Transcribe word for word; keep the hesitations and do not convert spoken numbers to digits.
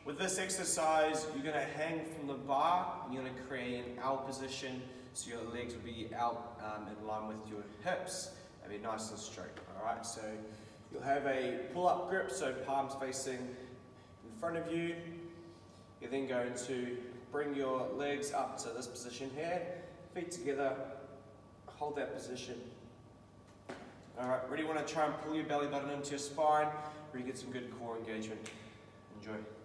With this exercise, you're going to hang from the bar and you're going to create an L position, so your legs will be out um, in line with your hips and be nice and straight. Alright, so you'll have a pull-up grip, so palms facing in front of you. You're then going to bring your legs up to this position here, feet together, hold that position. Alright, really want to try and pull your belly button into your spine, where you get some good core engagement. Enjoy.